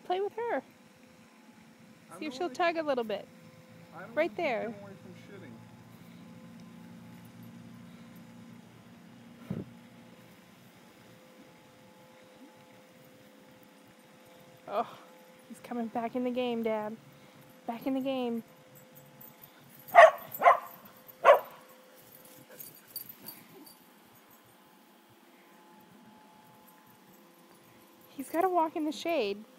Play with her. See if she'll tug a little bit. Right there. Away from shitting. Oh, he's coming back in the game, Dad. Back in the game. He's got to walk in the shade.